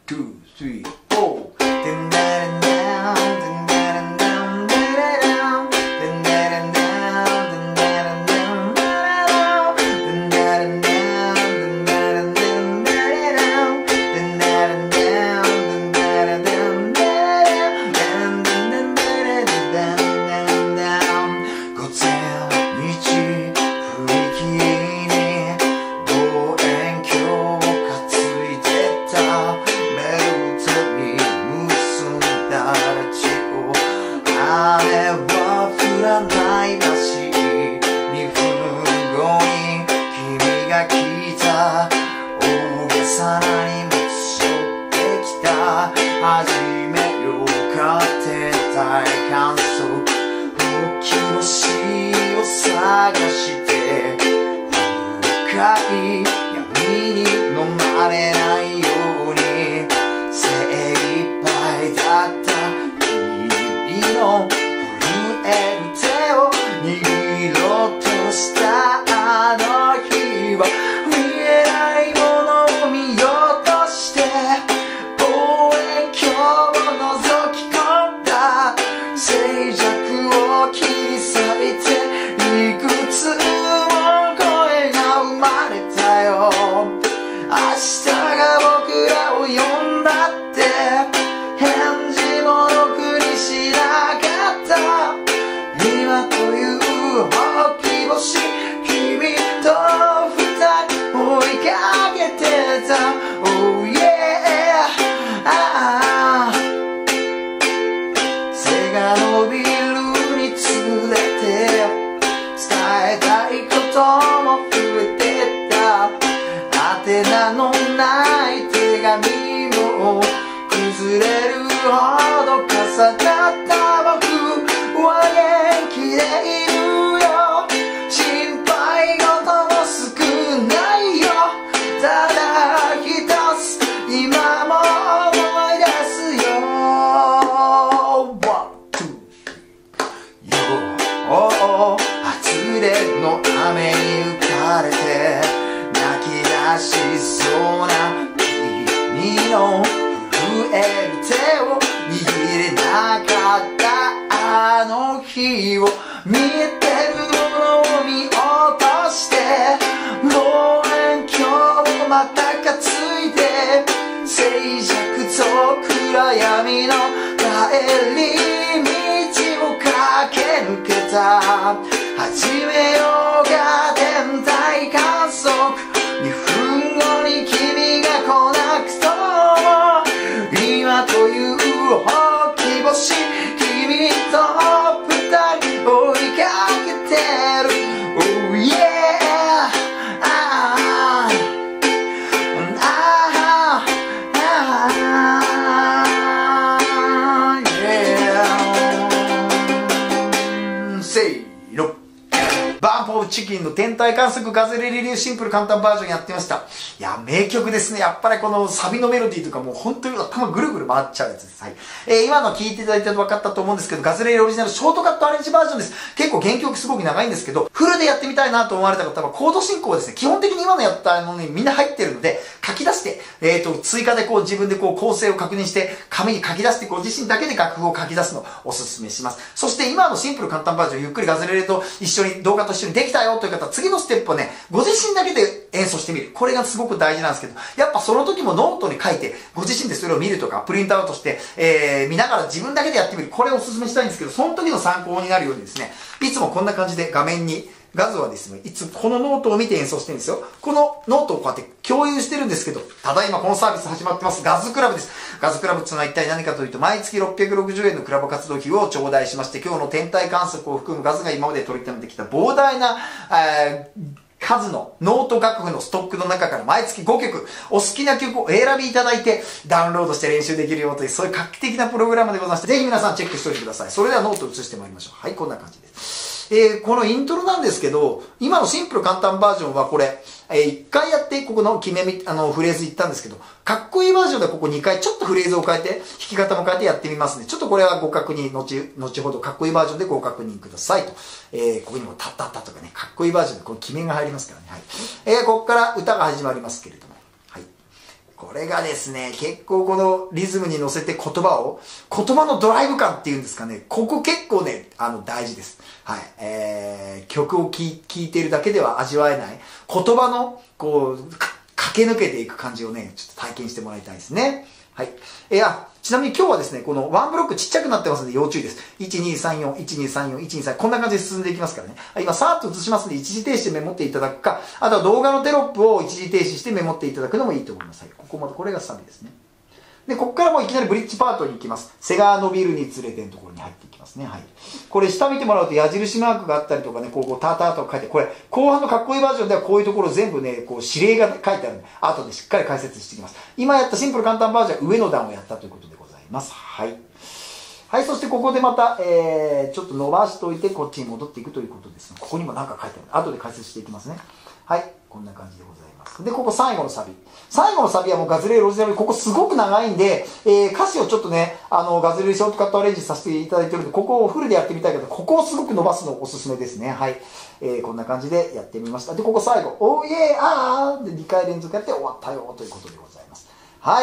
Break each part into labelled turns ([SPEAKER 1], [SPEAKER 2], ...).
[SPEAKER 1] two, three, four. Dun, dun, dun, dun, dun, dun, dun, dun, dun, dun, dun, dun, dun,チキンの天体観測ガズレレ流シンプル簡単バージョンやってました。いや、名曲ですね。やっぱりこのサビのメロディーとかもう本当に頭ぐるぐる回っちゃうやつです。はい。今の聴いていただいて分かったと思うんですけど、ガズレレオリジナルショートカットアレンジバージョンです。結構原曲すごく長いんですけど、フルでやってみたいなと思われた方はコード進行はですね、基本的に今のやったのにみんな入ってるので、書き出して、追加でこう自分でこう構成を確認して、紙に書き出してご自身だけで楽譜を書き出すのをおすすめします。そして今のシンプル簡単バージョンゆっくりガズレレと一緒に動画と一緒にできたよという方、次のステップはね、ご自身だけで演奏してみる。これがすごく大事なんですけど、やっぱその時もノートに書いて、ご自身でそれを見るとか、プリントアウトして、見ながら自分だけでやってみる。これをおすすめしたいんですけど、その時の参考になるようにですね、いつもこんな感じで画面に、ガズはですね、いつこのノートを見て演奏してるんですよ。このノートをこうやって共有してるんですけど、ただいまこのサービス始まってます。ガズクラブです。ガズクラブっていうのは一体何かというと、毎月660円のクラブ活動費を頂戴しまして、今日の天体観測を含むガズが今まで取りためてきた膨大な、数のノート楽譜のストックの中から毎月5曲、お好きな曲をお選びいただいてダウンロードして練習できるよという、そういう画期的なプログラムでございまして、ぜひ皆さんチェックしておいてください。それではノートを移してまいりましょう。はい、こんな感じです。このイントロなんですけど、今のシンプル簡単バージョンはこれ、1回やってここのフレーズ言ったんですけど、かっこいいバージョンではここ2回ちょっとフレーズを変えて、弾き方も変えてやってみますね。ちょっとこれはご確認、後ほどかっこいいバージョンでご確認くださいと。ここにもタッタッタとかね、かっこいいバージョンでこの決めが入りますからね。はい。ここから歌が始まりますけれども。はい。 これがですね、結構このリズムに乗せて言葉のドライブ感っていうんですかね、ここ結構ね、大事です。はい。曲を聴いているだけでは味わえない、言葉の、こう、駆け抜けていく感じをね、ちょっと体験してもらいたいですね。はい。ちなみに今日はですね、このワンブロックちっちゃくなってますので要注意です。1234、1234、123、こんな感じで進んでいきますからね。今、さーっと映しますので、一時停止してメモっていただくか、あとは動画のテロップを一時停止してメモっていただくのもいいと思います。はい。これがサビですね。で、ここからもういきなりブリッジパートに行きます。背が伸びるにつれてのところに入っていきますね。はい。これ下見てもらうと矢印マークがあったりとかね、こうターターとか書いて、これ、後半のかっこいいバージョンではこういうところ全部ね、こう指令が書いてあるんで、後でしっかり解説していきます。今やったシンプル簡単バージョンは上の段をやったということでございます。はい。はい、そしてここでまた、ちょっと伸ばしておいて、こっちに戻っていくということですね。ここにも何か書いてある。後で解説していきますね。はい。こんな感じでございます。で、ここ最後のサビ。最後のサビはもうガズレレロジナル、ここすごく長いんで、歌詞をちょっとね、ガズレレショートカットアレンジさせていただいてるんで、ここをフルでやってみたいけど、ここをすごく伸ばすのおすすめですね。はい。こんな感じでやってみました。で、ここ最後、おーイエーあーで2回連続やって終わったよということでございます。はい。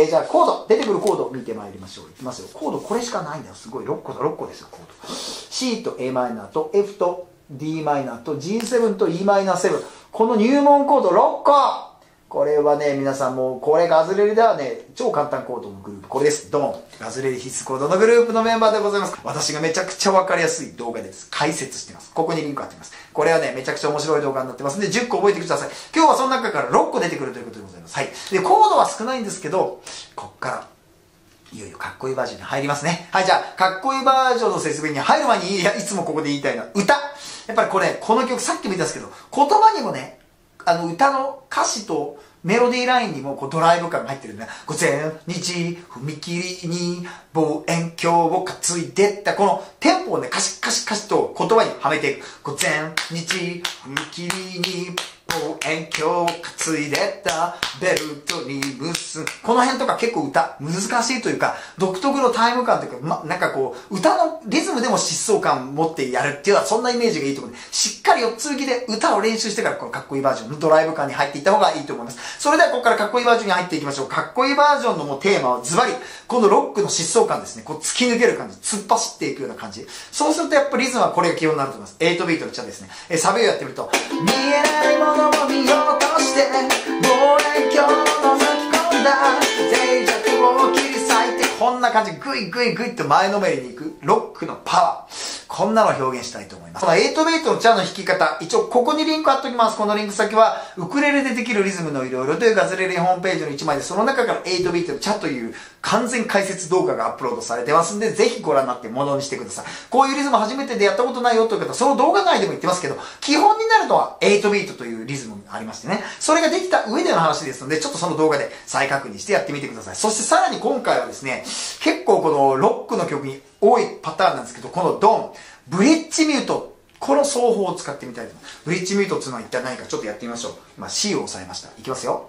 [SPEAKER 1] じゃあコード、出てくるコードを見てまいりましょう。いきますよ。コードこれしかないんだよ。すごい。6個ですよ、コード。C と Am と F と Dm と G7 と Em7。この入門コード6個。これはね、皆さんもう、これガズレレではね、超簡単コードのグループ。これです。ドン。ガズレレ必須コードのグループのメンバーでございます。私がめちゃくちゃわかりやすい動画です。解説してます。ここにリンク貼ってます。これはね、めちゃくちゃ面白い動画になってますんで、10個覚えてください。今日はその中から6個出てくるということでございます。はい。で、コードは少ないんですけど、こっから、いよいよかっこいいバージョンに入りますね。はい、じゃあ、かっこいいバージョンの説明に入る前に、いつもここで言いたいのは、歌。やっぱりこれ、この曲さっきも言ったんですけど、言葉にもね、歌の歌詞と、メロディーラインにもこうドライブ感が入ってるんだ。午前日踏切に望遠鏡を担いでったこのテンポをね、歌詞と言葉にはめていく。午前日踏切に望遠鏡を担いでったベルトに結ぶ。この辺とか結構歌難しいというか、独特のタイム感というか、なんかこう、歌のリズムでも疾走感持ってやるっていうのはそんなイメージがいいと思うので、しっかり4つ抜きで歌を練習してからこのかっこいいバージョンのドライブ感に入っていった方がいいと思います。それではここからかっこいいバージョンに入っていきましょう。かっこいいバージョンのもうテーマはズバリ、このロックの疾走感ですね。こう突き抜ける感じ、突っ走っていくような感じ。そうするとやっぱリズムはこれが基本になると思います。8ビートのチャですね。サビをやってみると、見えないものを見ようとして望遠鏡を覗き込んだ静寂を切り裂いて、こんな感じ、グイグイグイと前のめりに行くロックのパワー、こんなのを表現したいと思います。この8ビートのチャの弾き方、一応ここにリンク貼っておきます。このリンク先はウクレレでできるリズムのいろいろというガズレレホームページの1枚で、その中から8ビートのチャという完全解説動画がアップロードされてますんで、ぜひご覧になってものにしてください。こういうリズム初めてでやったことないよという方、その動画内でも言ってますけど、基本になるのは8ビートというリズムがありましてね、それができた上での話ですので、ちょっとその動画で再確認してやってみてください。そしてさらに今回はですね、結構このロックの曲に多いパターンなんですけど、このドン、ブリッジミュート、この奏法を使ってみたいと思います。ブリッジミュートっていうのは一体何かちょっとやってみましょう。今 C を押さえました。いきますよ。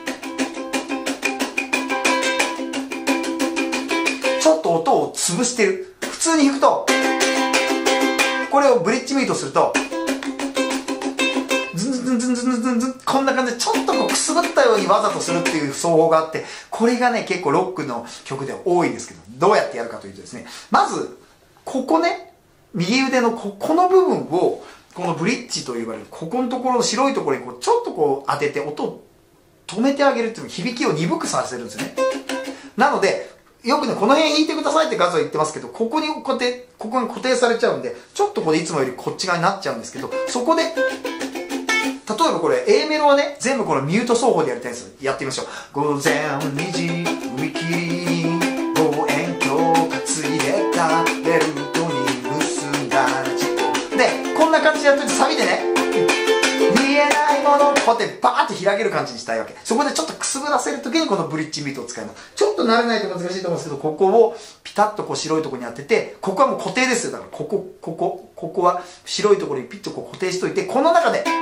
[SPEAKER 1] ちょっと音を潰してる。普通に弾くと、これをブリッジミュートすると、ズンズンズンズンズンズンズン、こんな感じでちょっとこうくすぶったようにわざとするっていう奏法があって、これがね結構ロックの曲では多いんですけど、どうやってやるかというとですね、まずここね、右腕のこの部分を、このブリッジと呼ばれるここのところの白いところにこうちょっとこう当てて音を止めてあげるっていうの、響きを鈍くさせるんですよね。なのでよくね、この辺弾いてくださいって画像言ってますけど、ここにここに固定されちゃうんで、ちょっとこれいつもよりこっち側になっちゃうんですけど、そこで例えばこれ A メロはね、全部このミュート奏法でやりたいんですよ。やってみましょう。午前2時踏切に望遠鏡を担いでたベルトに結んだで、こんな感じでやってるとサビでね、見えないものをこうやってバーって開ける感じにしたいわけ。そこでちょっとくすぶらせるときにこのブリッジミュートを使います。ちょっと慣れないと難しいと思うんですけど、ここをピタッとこう白いところに当てて、ここはもう固定ですよ。だからここは白いところにピッとこう固定しといて、この中で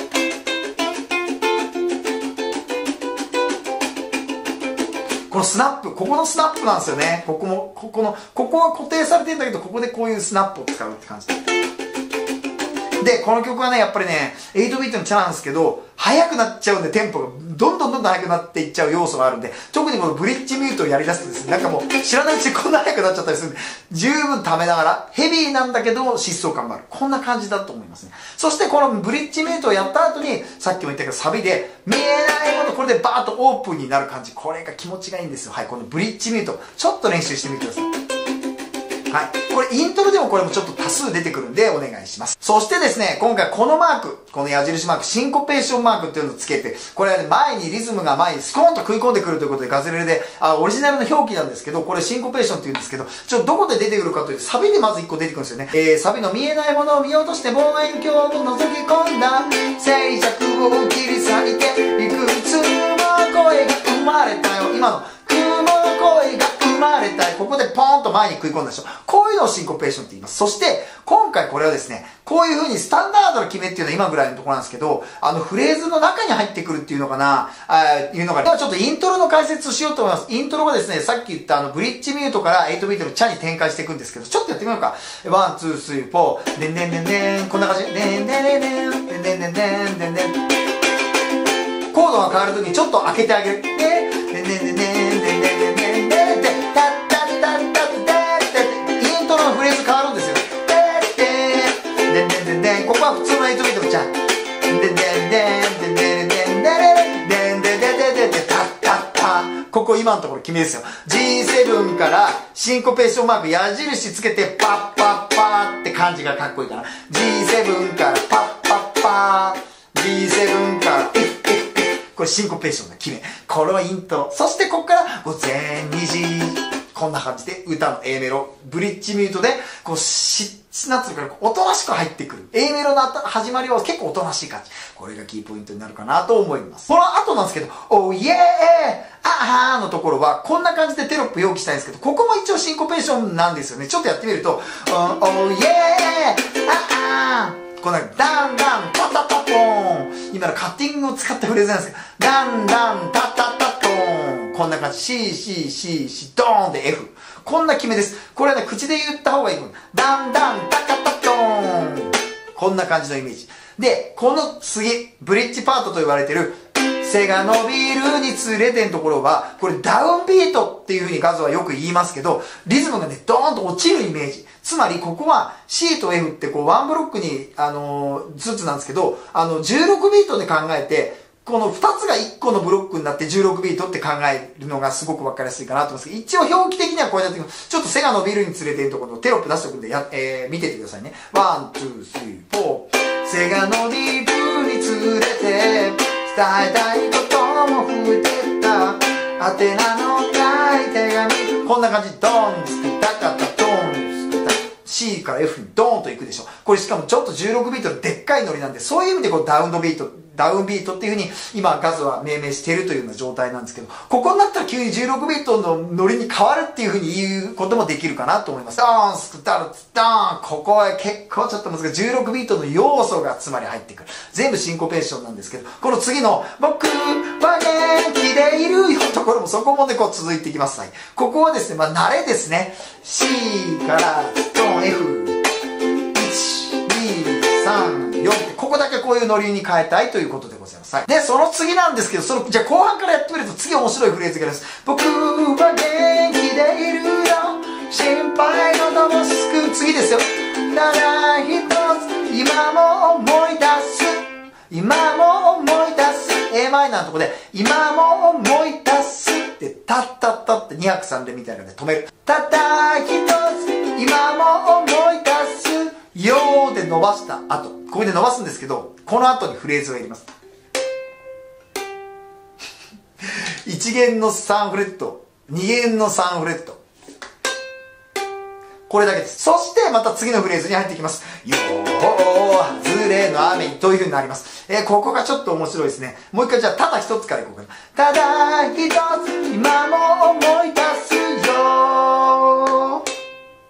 [SPEAKER 1] このスナップ、ここのスナップなんですよね。ここは固定されてるんだけど、ここでこういうスナップを使うって感じで、この曲はね、やっぱりね、8ビートのチャなんですけど、速くなっちゃうんで、テンポがどんどん速くなっていっちゃう要素があるんで、特にこのブリッジミュートをやり出すとですね、なんかもう知らないうちにこんな速くなっちゃったりするんで、十分溜めながら、ヘビーなんだけど疾走感もある。こんな感じだと思いますね。そしてこのブリッジミュートをやった後に、さっきも言ったけどサビで、見えないもの、これでバーッとオープンになる感じ。これが気持ちがいいんですよ。はい、このブリッジミュート、ちょっと練習してみてください。はい。これイントロでもこれもちょっと多数出てくるんでお願いします。そしてですね、今回このマーク、この矢印マーク、シンコペーションマークっていうのをつけて、これはね、前にリズムが前にスコーンと食い込んでくるということでガズレレで、オリジナルの表記なんですけど、これシンコペーションって言うんですけど、どこで出てくるかというと、サビでまず1個出てくるんですよね。サビの見えないものを見ようとして望遠鏡を覗き込んだ、静寂を切り裂いて、いくつも声が生まれたよ。今の、声が生まれたい。ここでポーンと前に食い込んだでしょ。こういうのをシンコペーションって言います。そして、今回これはですね、こういう風にスタンダードの決めっていうのは今ぐらいのところなんですけど、フレーズの中に入ってくるっていうのかな、いうのが、ではちょっとイントロの解説をしようと思います。イントロはですね、さっき言ったブリッジミュートから8ビートのチャに展開していくんですけど、ちょっとやってみようか。ワン、ツー、スリー、フォー、でんでんでんでん、こんな感じで、でんでんでんでん、でんでんでんでん、でんでん。コードが変わるときにちょっと開けてあげる。でんでんでんでん、でんでんでんでんでんでんでん。イントロのフレーズ変わるんですよ。でんでんでんでん。ここは普通の8ビートのチャン。でんでんでんでんでんでんでんでんでんでんでんでんでんタッタッタ。ここ今のところ決めですよ。G7 からシンコペーションマーク矢印つけてパッパッパーって感じがかっこいいかな。G7 からパッパッパー。G7 からこれシンコペーションの決め。これはイントロ。そしてここから午前2時。こんな感じで歌の A メロ、ブリッジミュートで、こうなんつうか、おとなしく入ってくる。A メロの始まりは結構おとなしい感じ。これがキーポイントになるかなと思います。この後なんですけど、おイエーあーのところは、こんな感じでテロップ用意したいんですけど、ここも一応シンコペーションなんですよね。ちょっとやってみると、おイエーあーこんな、ダンダン、タタタポーン。今のカッティングを使ったフレーズなんですけど、ダンダン、タタタポーン。こんな感じ。C、C、C、C、ドーンで F。こんな決めです。これはね、口で言った方がいい。ダンダン、タカタトーン。こんな感じのイメージ。で、この次、ブリッジパートと言われてる、背が伸びるにつれてんところは、これダウンビートっていう風にガズはよく言いますけど、リズムがね、ドーンと落ちるイメージ。つまり、ここは C と F ってこう、ワンブロックに、ずつなんですけど、16ビートで考えて、この2つが1個のブロックになって16ビートって考えるのがすごくわかりやすいかなと思いますけど、一応表記的にはこうやってちょっと背が伸びるにつれてるところのテロップ出しておくんで見ててくださいね。ワン、ツー、スリー、フォー。背が伸びるにつれて、伝えたいことも増えてた。宛名のない手紙。こんな感じ。ドン、つくたかた、ドン、つくた。C から F にドーンといくでしょ。これしかもちょっと16ビートのでっかいノリなんで、そういう意味でこうダウンビートっていう風に今ガズは命名しているというような状態なんですけど、ここになったら急に16ビートのノリに変わるっていう風に言うこともできるかなと思います。ドーン、スクタル、ドーン。ここは結構ちょっと難しい。16ビートの要素がつまり入ってくる。全部シンコペーションなんですけど、この次の僕は元気でいるよところもそこもね、こう続いていきます。はい。ここはですね、まあ慣れですね。C からドーン、F。3、4って、ここだけこういうノリに変えたいということでございます。はい。で、その次なんですけど、じゃあ後半からやってみると次面白いフレーズがあります。僕は元気でいるよ。心配事も救う。次ですよ。ただ一つ、今も思い出す。今も思い出す。A マイナーのとこで、今も思い出す。って、タッタッタって2拍3連みたいなので止める。ただ一つ、今も思い出す。よーで伸ばした後、ここで伸ばすんですけど、この後にフレーズを入れます。1弦の3フレット、2弦の3フレット。これだけです。そしてまた次のフレーズに入っていきます。よー、外れの雨という風になります。ここがちょっと面白いですね。もう一回じゃあ、ただ一つからいこうかな。ただ一つ、今も思い出すよー。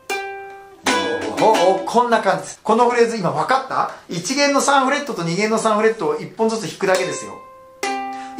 [SPEAKER 1] こんな感じです。このフレーズ今分かった？ 1 弦の3フレットと2弦の3フレットを1本ずつ弾くだけですよ。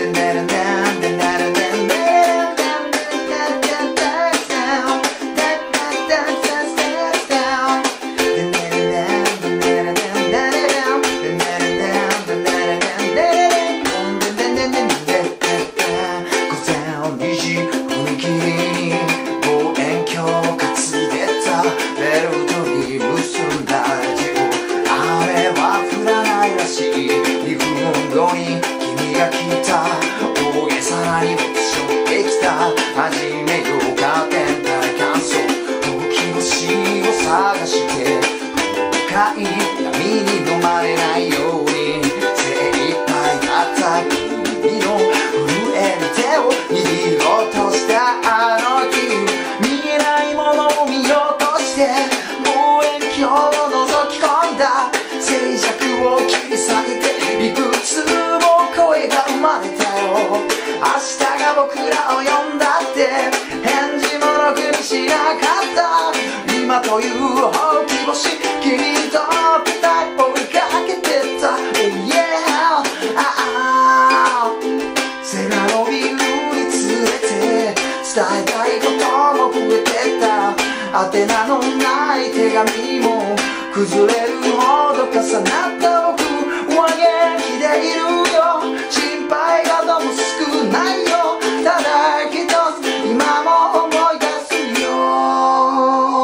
[SPEAKER 1] 僕らを呼んだって返事もろくにしなかった今というほうき星君と二人追いかけてた Oh yeah 背が伸びるにつれて伝えたいことも増えてた宛名のない手紙も崩れるほど重なった僕は元気でいるよ心配がどうも少ないよただ一つ今も思い出すよ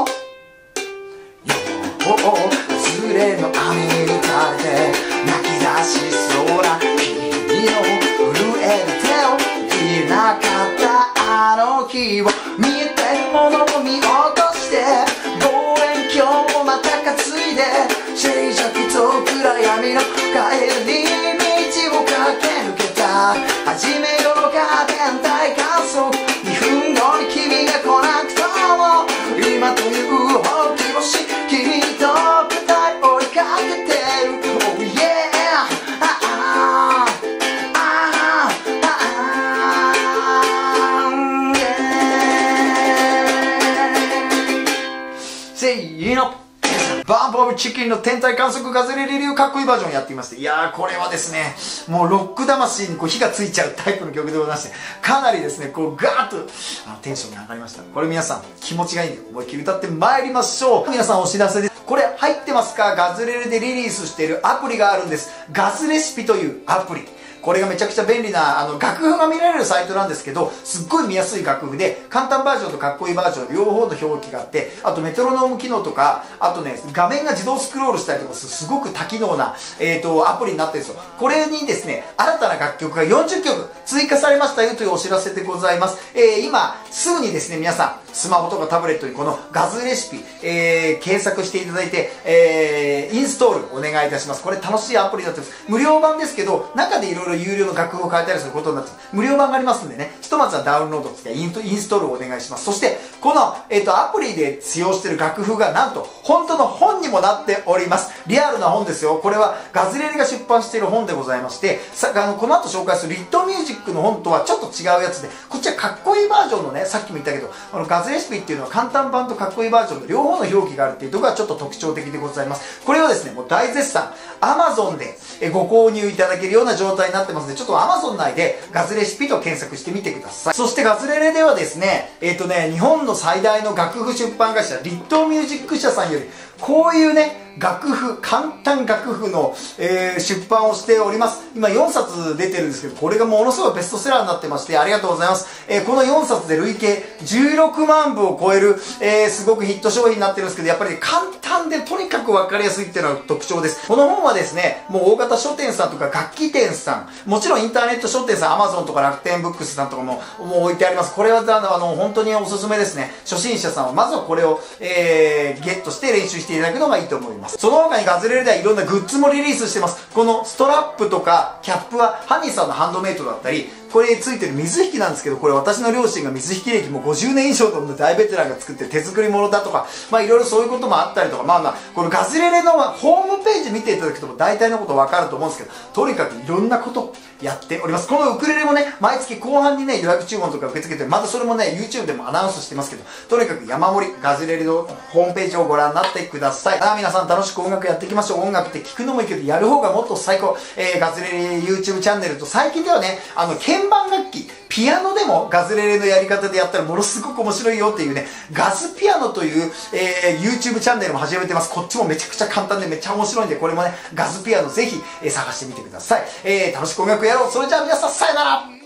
[SPEAKER 1] 外れの雨に打たれて泣き出しそうな君の震える手を切れなかったあの日を見えてるものを見落として望遠鏡をまた担いで静寂と暗闇の帰り道を駆け抜けた初めよのカーテン体観測2分後に君が来なくとも今というほうき星君と二人追いかけてる Oh yeah せーのバンプオブチキンの天体観測ガズレレ流かっこいいバージョンやっていまして、いやーこれはですね、もうロック魂にこう火がついちゃうタイプの曲でございまして、かなりですね、こうガーッとテンションが上がりました。これ皆さん気持ちがいいんで思いっきり歌ってまいりましょう。皆さんお知らせです。これ入ってますか？ガズレレでリリースしているアプリがあるんです。ガズレシピというアプリ。これがめちゃくちゃ便利な楽譜が見られるサイトなんですけど、すっごい見やすい楽譜で簡単バージョンとかっこいいバージョン両方の表記があって、あとメトロノーム機能とか、あとね画面が自動スクロールしたりとかすごく多機能な、アプリになってるんですよ。これにですね新たな楽曲が40曲追加されましたよというお知らせでございます。今すぐにですね皆さんスマホとかタブレットにこのガズレシピ、検索していただいて、インストールお願いいたします。これ楽しいアプリになってます。無料版ですけど、中でいろいろ有料の楽譜を変えたりすることになってます。無料版がありますんでね、ひとまずはダウンロードしてインストールをお願いします。そして、この、アプリで使用している楽譜がなんと、本当の本にもなっております。リアルな本ですよ。これはガズレレが出版している本でございまして、この後紹介するリットミュージックの本とはちょっと違うやつで、こっちはかっこいいバージョンのね、さっきも言ったけど、このガズレシピっていうのは簡単版とかっこいいバージョンの両方の表記があるっていうところがちょっと特徴的でございます。これはですね、もう大絶賛、Amazon でご購入いただけるような状態になってますので、ちょっと Amazon 内でガズレシピと検索してみてください。そしてガズレレではですね、日本の最大の楽譜出版会社、リットミュージック社さんより、こういうね、楽譜、簡単楽譜の、出版をしております。今4冊出てるんですけど、これがものすごいベストセラーになってまして、ありがとうございます。この4冊で累計16万部を超える、すごくヒット商品になってるんですけど、やっぱり、簡単でとにかく分かりやすいっていうのが特徴です。この本はですね、もう大型書店さんとか楽器店さん、もちろんインターネット書店さん、Amazon とか楽天ブックスさんとかも置いてあります。これは本当におすすめですね。初心者さんはまずはこれを、ゲットして練習していただくのがいいと思います。その他にガズレレではいろんなグッズもリリースしてます。このストラップとかキャップはハニーさんのハンドメイドだったり、これについてる水引きなんですけど、これ私の両親が水引き歴も50年以上の大ベテランが作ってる手作り物だとか、まあいろいろそういうこともあったりとか、このガズレレのホームページ見ていただくと大体のことわかると思うんですけど、とにかくいろんなことやっております。このウクレレもね、毎月後半にね、予約注文とか受け付けて、またそれもね、YouTube でもアナウンスしてますけど、とにかく山盛り、ガズレレのホームページをご覧になってください。皆さん楽しく音楽やっていきましょう。音楽って聞くのもいいけど、やる方がもっと最高。ガズレレ YouTube チャンネルと、最近ではね、鍵盤楽器、ピアノでもガズレレのやり方でやったらものすごく面白いよっていうね、ガズピアノという、YouTube チャンネルも始めてます。こっちもめちゃくちゃ簡単でめっちゃ面白いんで、これもね、ガズピアノぜひ、探してみてください。楽しく音楽やろう。それじゃあ皆さん、さよなら。